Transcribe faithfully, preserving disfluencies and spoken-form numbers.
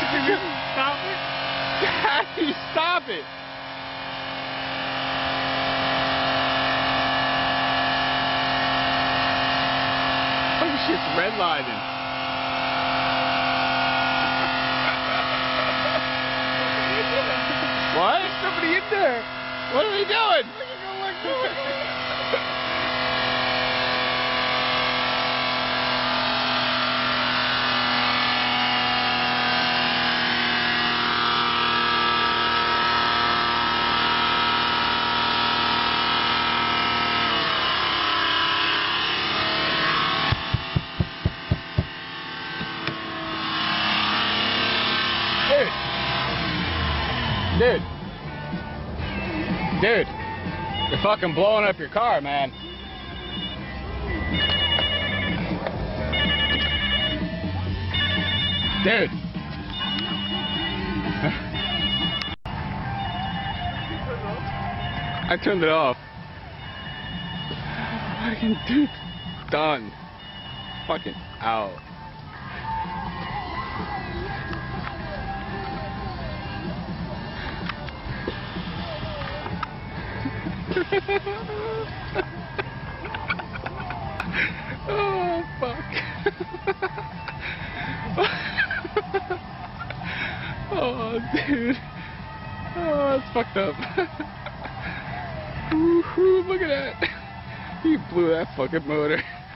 Stop it. Daddy, stop it. Oh shit, it's redlining. What? There's somebody in there. What are we doing? Dude. Dude. Dude. You're fucking blowing up your car, man. Dude. I turned it off. Fucking dude. Done. Fucking out. Oh fuck. Oh dude. Oh, it's fucked up. Ooh, look at that. You blew that fucking motor.